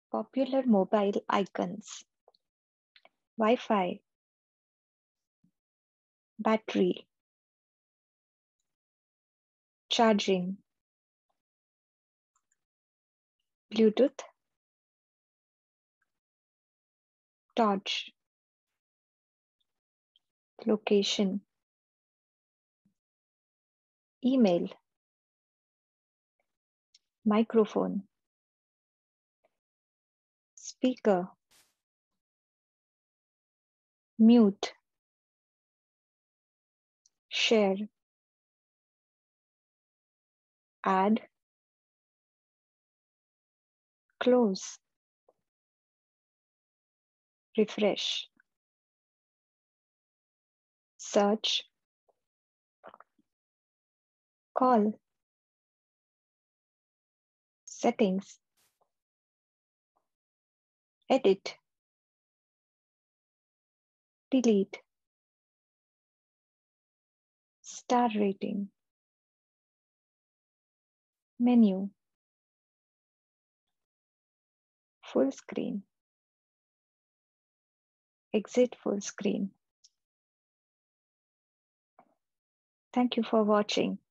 Popular mobile icons: Wi-Fi, battery, charging, Bluetooth, torch, location, email, microphone, speaker, mute, share, add, close, refresh, search, call, settings, edit, delete, star rating, menu, full screen, exit full screen. Thank you for watching.